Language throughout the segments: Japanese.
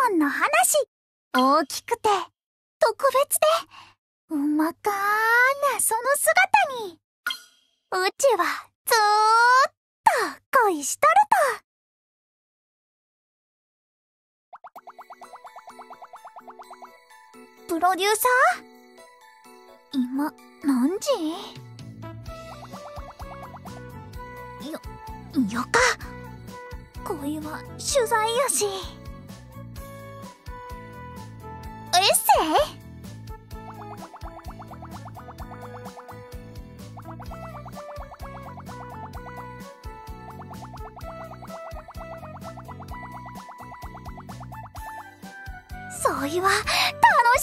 モンの話。大きくて、特別で、うまかーなその姿に、うちはずーっと恋しとると。プロデューサー？今、何時？よか。恋は取材やし。エッセイ？そういわ、楽し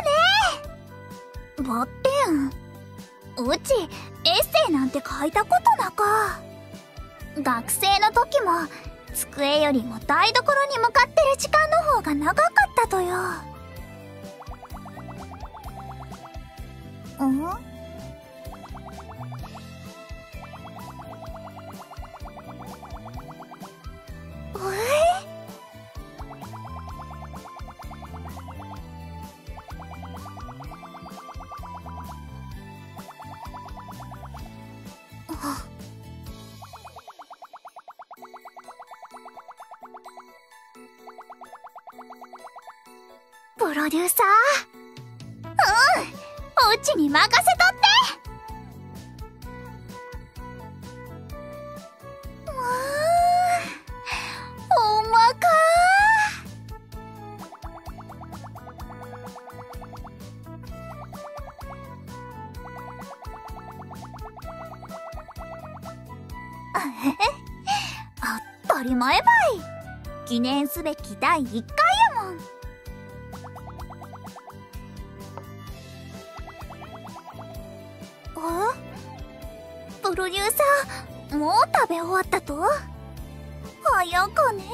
そうやね。ばってん、うちエッセイなんて書いたことなか。学生の時も机よりも台所に向かってる時間の方が長かったとよ。プロデューサー？うちに任せとって。ほんまか当たり前ばい。記念すべき第1回やもん。プロデューサー、もう食べ終わったと？早かね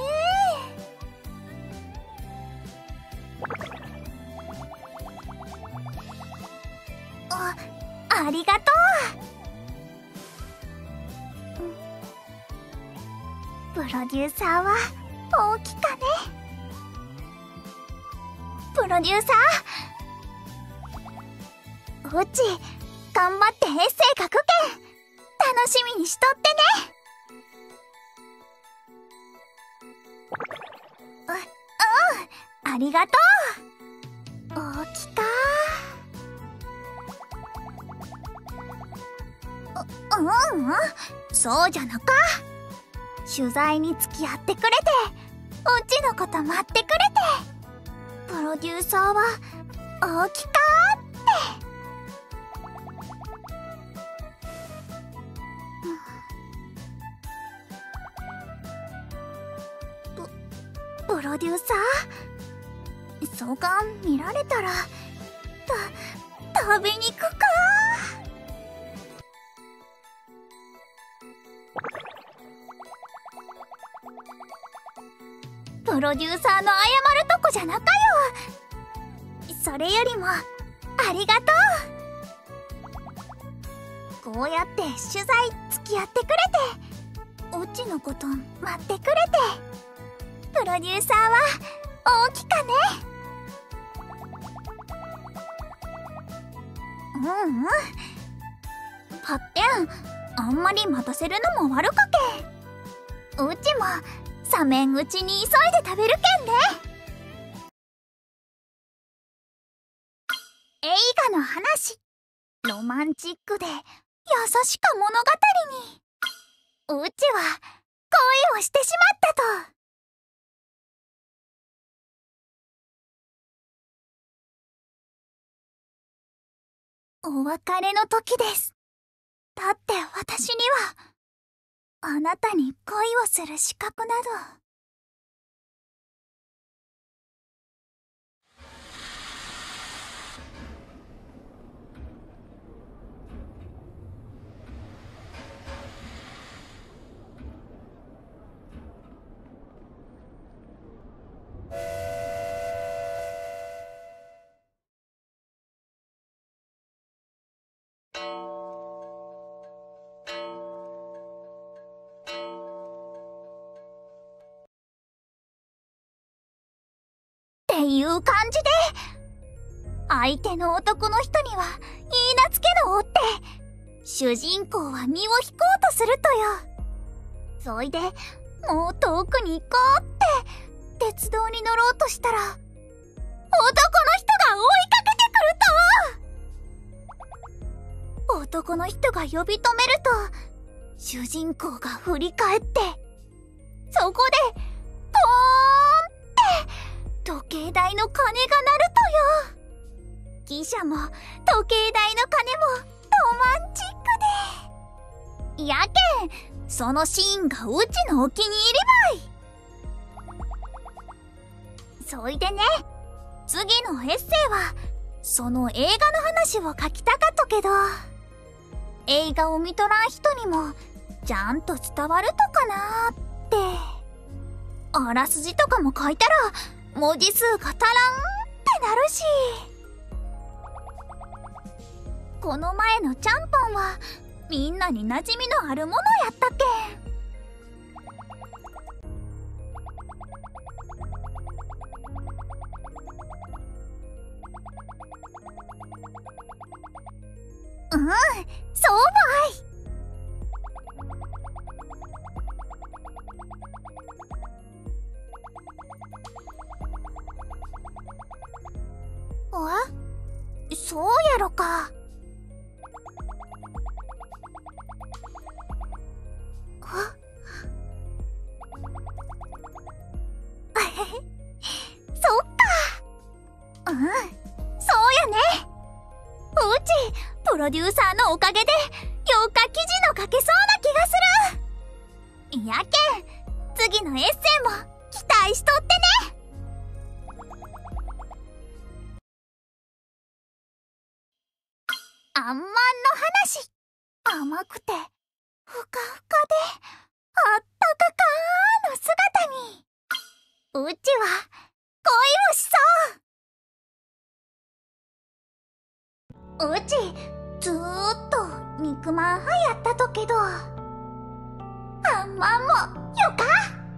ありがとう。プロデューサーは大きかね。プロデューサー、うち頑張ってエッセイ書くけん、楽しみにしとってね。ありがとう。大きかそうじゃなか。取材に付き合ってくれて、うちのこと待ってくれて、プロデューサーは大きかプロデューサー、そうか見られたら、食べに行くか。プロデューサーの謝るとこじゃなかよ。それよりも、ありがとう。こうやって取材付き合ってくれて、うちのこと待ってくれて、プロデューサーは大きかね。パッテン、あんまり待たせるのも悪かけん。うちも冷めんうちに急いで食べるけんね。映画の話、ロマンチックで優しか物語に、うちは恋をしてしまったと。お別れの時です。だって私には、あなたに恋をする資格など。 っていう感じで、相手の男の人には言いなつけろって主人公は身を引こうとするとよ。そいでもう遠くに行こうって鉄道に乗ろうとしたら、男の人が追いかけてくると、男の人が呼び止めると主人公が振り返って、そこでポーンって時計台の鐘が鳴るとよ。汽車も時計台の鐘もロマンチックで、やけんそのシーンがうちのお気に入りばい。そいでね、次のエッセイはその映画の話を書きたかったけど、映画を見とらん人にもちゃんと伝わるとかなーって。あらすじとかも書いたら文字数が足らんってなるし、この前のちゃんぽんはみんなに馴染みのあるものやったけん。そうばい。そうやろか。そっか。そうやね。うちプロデューサーのおかげでようか記事の書けそうな気がする。やけん次のエッセイも期待しとってね。あんまんの話、甘くてふかふかであったかかーの姿にうちは恋をしそう。うちずーっと肉まん派やったとけど、あんまんもよか。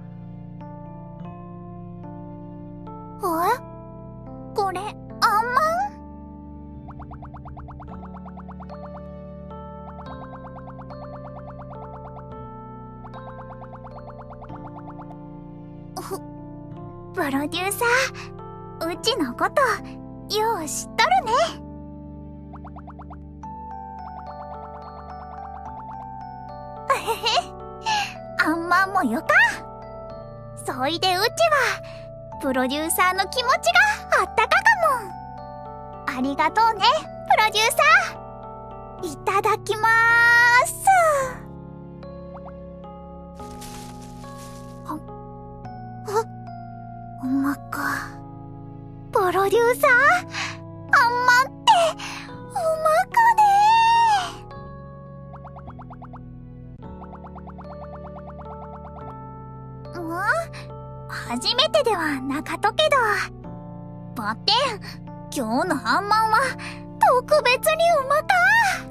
これあんまん？プロデューサー、うちのことよう知っとるね。あんまんもよか。そいでうちはプロデューサーの気持ちがあったかかも。ありがとうね、プロデューサー。いただきまーす。ほんまか。プロデューサー、あんまってうまくねー。初めてではなかとけど、ばってん今日のあんまんは特別にうまか。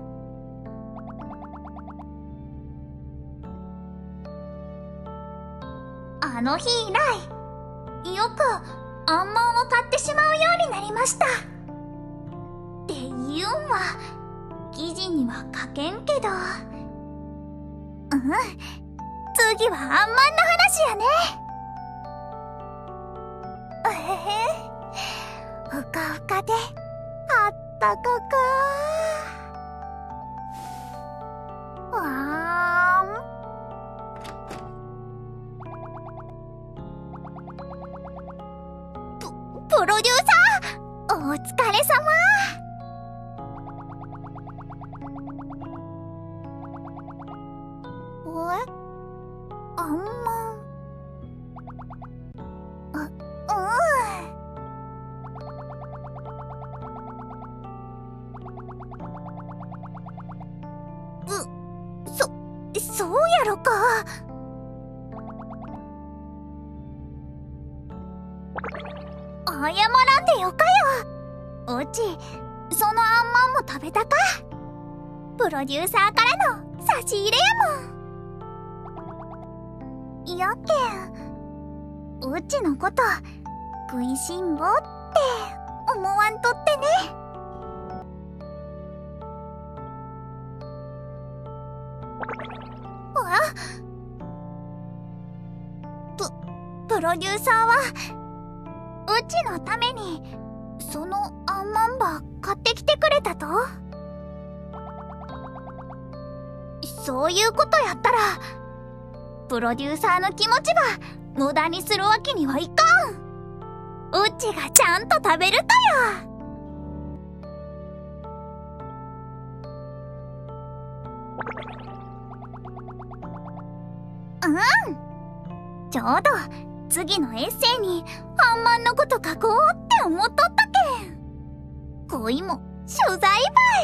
あの日以来よくあんまんを買ってしまうようになりました。っていうんは記事には書けんけど、次はあんまんの話やね。ふかふかであったかかー。わーん。プロデューサー、お疲れさま。あんまん。そうやろか。謝らんでよかよ。うちそのあんまんも食べたか。プロデューサーからの差し入れやもん。やけんうちのこと食いしん坊って思わんとってね。プロデューサーはうちのためにそのアンマンバー買ってきてくれたと？そういうことやったらプロデューサーの気持ちば無駄にするわけにはいかん。うちがちゃんと食べるとよ。ちょうど次のエッセイにハンマンのこと書こうって思っとったけん。恋も取材ば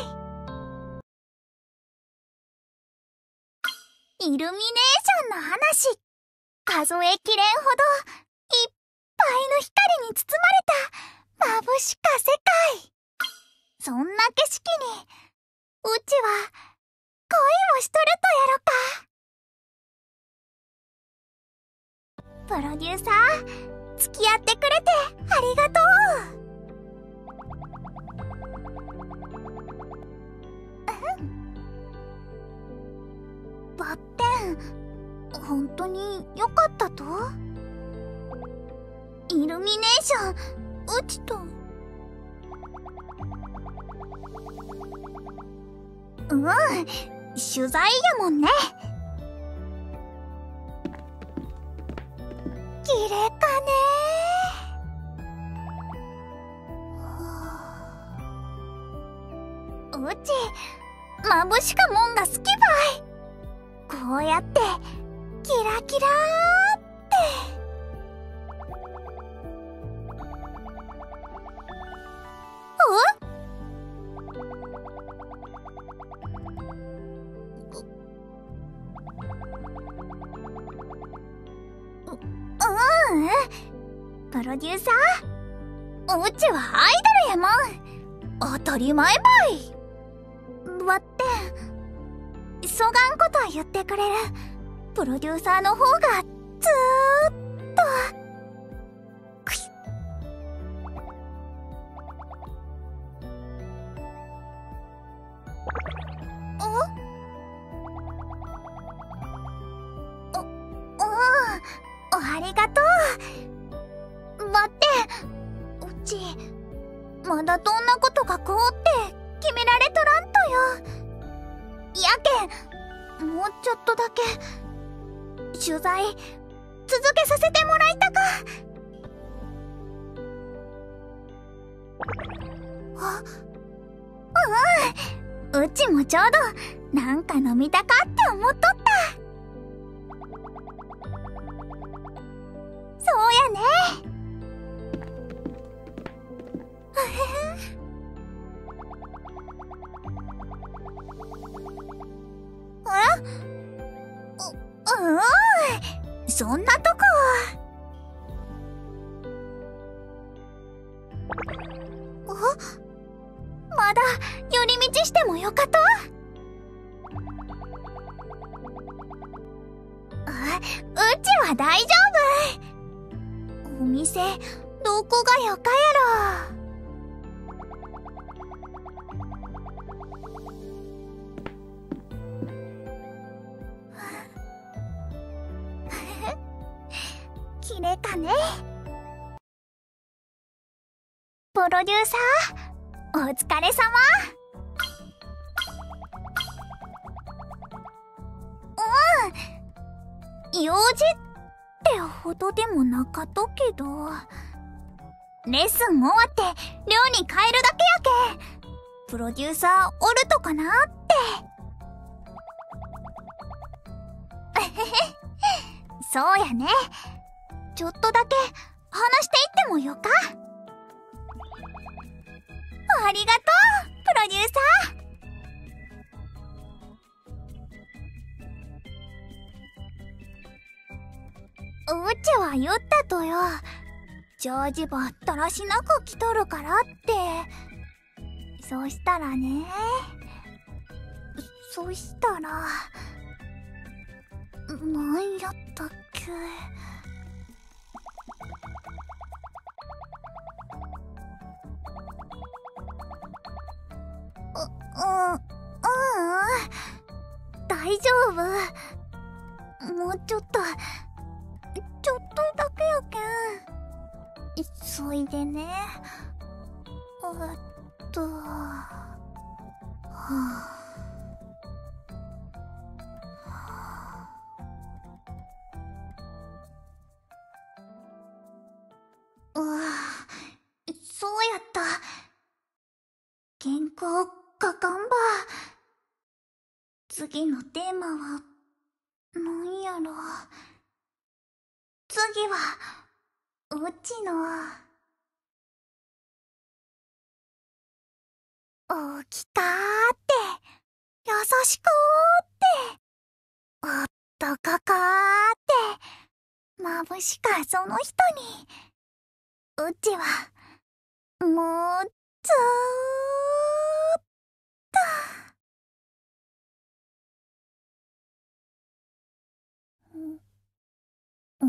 い。イルミネーションの話、数えきれんほどいっぱいの光に包まれた眩しか世界。そんな景色にうちは恋をしとるとやろか。プロデューサー、付き合ってくれてありがとう。バッテン、本当に良かったと？イルミネーション、うちと。取材やもんね。綺麗かねー。うち眩しかもんが好きばい。こうやってキラキラーってプロデューサー、うちはアイドルやもん。当たり前ばい。ばってん、そがんことは言ってくれるプロデューサーの方がずーっと。ありがとう。ばってん、うちまだどんなこと書こうって決められとらんとよ。やけんもうちょっとだけ取材続けさせてもらいたか。うちもちょうどなんか飲みたかって思っとった。そうやね。そんなとこ。まだ寄り道してもよかと？うちは大丈夫。お店どこがよかやろ。きれかね。プロデューサー、お疲れ様。用事ってほどでもなかとけど、レッスン終わって寮に帰るだけやけん、プロデューサーおるとかなって。そうやね。ちょっとだけ話していってもよか？ありがとう、プロデューサー。うちは言ったとよ。ジョージばだらしなく来とるからって。そうしたらね。そしたらなんやったっけ。 ちょっとだけやけん急いでね。はあ、そうやった。原稿書かんば。次のテーマはなんやろ。次はうちの大きかーって優しくーっておっとこかーって眩しかその人にうちはもうずーっと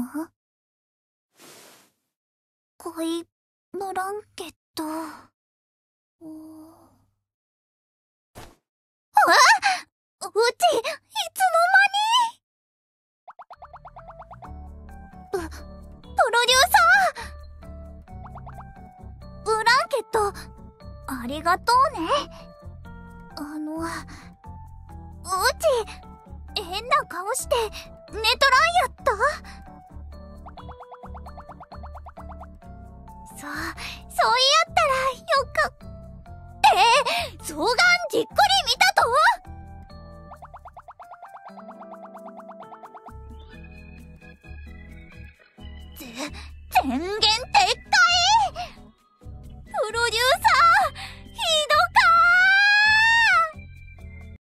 恋ブランケットうちいつの間にプロデューサーブランケットありがとうね。うち変な顔して寝とらんやった？そういやったらよかって双眼じっくり見たと。全然違う